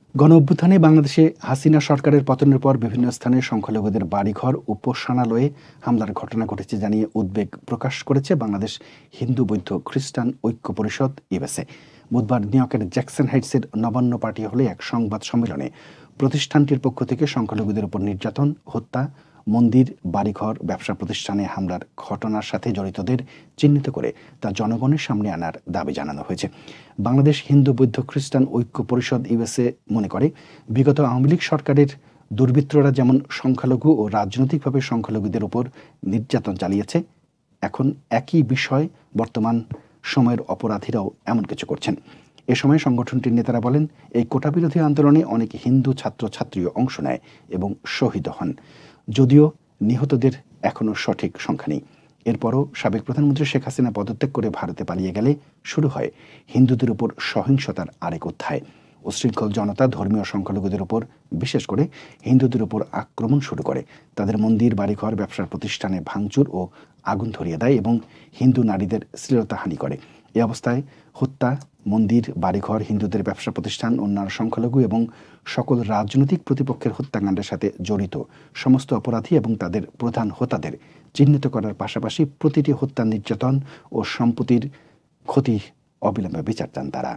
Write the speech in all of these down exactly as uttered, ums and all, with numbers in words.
গণ অভ্যুত্থানে বাংলাদেশে হাসিনা সরকারের পতনের পর বিভিন্ন স্থানে সংখ্যালঘুদের বাড়িঘর উপাসনালয়ে হামলার ঘটনা ঘটেছে জানিয়ে উদ্বেগ প্রকাশ করেছে বাংলাদেশ হিন্দু বৌদ্ধ খ্রিস্টান ঐক্য পরিষদ ইউএসএ। বুধবার নিউ ইয়র্কের জ্যাকসন হাইটসের নবান্ন পার্টি হলে এক সংবাদ সম্মেলনে প্রতিষ্ঠানটির পক্ষ থেকে সংখ্যালঘুদের উপর নির্যাতন, হত্যা, মন্দির, বাড়িঘর, ব্যবসা প্রতিষ্ঠানে হামলার ঘটনার সাথে জড়িতদের চিহ্নিত করে তা জনগণের সামনে আনার দাবি জানানো হয়েছে। বাংলাদেশ হিন্দু বৌদ্ধ খ্রিস্টান ঐক্য পরিষদ ইউএসএ মনে করে, বিগত আওয়ামী লীগ সরকারের দুর্বৃত্তরা যেমন সংখ্যালঘু ও রাজনৈতিকভাবে সংখ্যালঘুদের উপর নির্যাতন চালিয়েছে, এখন একই বিষয় বর্তমান সময়ের অপরাধীরাও এমন কিছু করছেন। এ সময় সংগঠনটির নেতারা বলেন, এই কোটাবিরোধী আন্দোলনে অনেক হিন্দু ছাত্রছাত্রীও অংশ নেয় এবং শহীদ হন, যদিও নিহতদের এখনও সঠিক সংখ্যা নেই। এরপরও সাবেক প্রধানমন্ত্রী শেখ হাসিনা পদত্যাগ করে ভারতে পালিয়ে গেলে শুরু হয় হিন্দুদের উপর সহিংসতার আরেক অধ্যায়। উশৃঙ্খল জনতা ধর্মীয় সংখ্যালঘুদের উপর, বিশেষ করে হিন্দুদের উপর আক্রমণ শুরু করে, তাদের মন্দির, বাড়িঘর, ব্যবসার প্রতিষ্ঠানে ভাঙচুর ও আগুন ধরিয়ে দেয় এবং হিন্দু নারীদের শ্লীলতাহানি করে। এই অবস্থায় হত্যা, মন্দির, বাড়িঘর, হিন্দুদের ব্যবসা প্রতিষ্ঠান, অন্যান্য সংখ্যালঘু এবং সকল রাজনৈতিক প্রতিপক্ষের হত্যাকাণ্ডের সাথে জড়িত সমস্ত অপরাধী এবং তাদের প্রধান হোতাদের চিহ্নিত করার পাশাপাশি প্রতিটি হত্যা, নির্যাতন ও সম্পত্তির ক্ষতি অবিলম্বে বিচার চান তারা।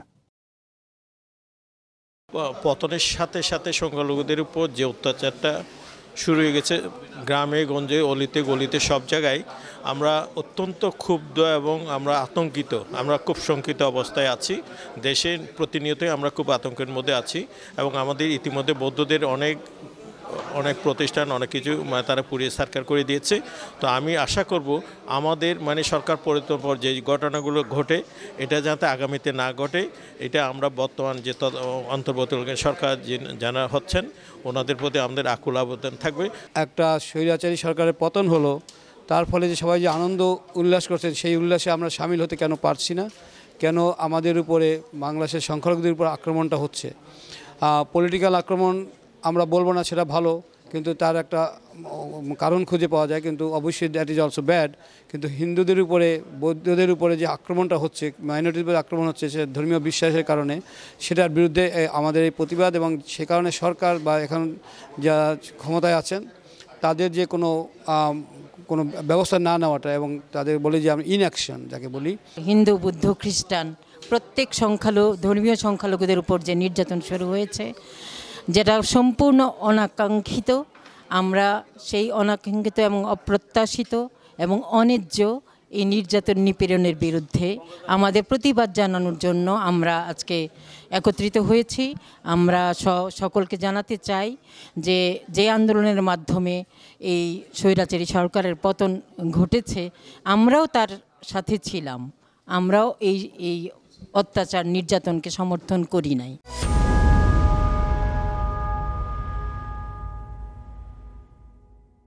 পতনের সাথে সাথে সংখ্যালঘুদের উপর যে অত্যাচারটা শুরু হয়ে গেছে, গ্রামে গঞ্জে, অলিতে গলিতে, সব জায়গায় আমরা অত্যন্ত ক্ষুব্ধ এবং আমরা আতঙ্কিত। আমরা খুব শঙ্কিত অবস্থায় আছি। দেশে প্রতিনিয়তই আমরা খুব আতঙ্কের মধ্যে আছি এবং আমাদের ইতিমধ্যে বৌদ্ধদের অনেক অনেক প্রতিষ্ঠান, অনেক কিছু মানে তারা পুড়িয়ে সরকার করে দিয়েছে। তো আমি আশা করব আমাদের মানে সরকার পরিবর্তন পর যে ঘটনাগুলো ঘটে, এটা যাতে আগামীতে না ঘটে, এটা আমরা বর্তমান যে অন্তর্বর্তীকালীন সরকার জানা হচ্ছেন ওনাদের প্রতি আমাদের আকুল আবেদন থাকবে। একটা স্বৈরাচারী সরকারের পতন হলো, তার ফলে যে সবাই যে আনন্দ উল্লাস করছে, সেই উল্লাসে আমরা সামিল হতে কেন পারছি না? কেন আমাদের উপরে বাংলাদেশের সংখ্যালঘুদের উপর আক্রমণটা হচ্ছে? পলিটিক্যাল আক্রমণ আমরা বলবো না সেটা ভালো, কিন্তু তার একটা কারণ খুঁজে পাওয়া যায়, কিন্তু অবশ্যই দ্যাট ইজ অলসো ব্যাড। কিন্তু হিন্দুদের উপরে, বৌদ্ধদের উপরে যে আক্রমণটা হচ্ছে, মাইনরিটির উপরে আক্রমণ হচ্ছে সে ধর্মীয় বিশ্বাসের কারণে, সেটার বিরুদ্ধে আমাদের এই প্রতিবাদ। এবং সে কারণে সরকার বা এখন যা ক্ষমতায় আছেন তাদের যে কোনো কোনো ব্যবস্থা না নেওয়াটা, এবং তাদের বলি যে আমরা ইনঅ্যাকশন যাকে বলি। হিন্দু, বৌদ্ধ, খ্রিস্টান প্রত্যেক সংখ্যালঘু ধর্মীয় সংখ্যালঘুদের উপর যে নির্যাতন শুরু হয়েছে, যেটা সম্পূর্ণ অনাকাঙ্ক্ষিত, আমরা সেই অনাকাঙ্ক্ষিত এবং অপ্রত্যাশিত এবং অন্যায্য এই নির্যাতন নিপীড়নের বিরুদ্ধে আমাদের প্রতিবাদ জানানোর জন্য আমরা আজকে একত্রিত হয়েছি। আমরা সকলকে জানাতে চাই যে যে আন্দোলনের মাধ্যমে এই স্বৈরাচারী সরকারের পতন ঘটেছে, আমরাও তার সাথে ছিলাম, আমরাও এই এই অত্যাচার নির্যাতনকে সমর্থন করি নাই।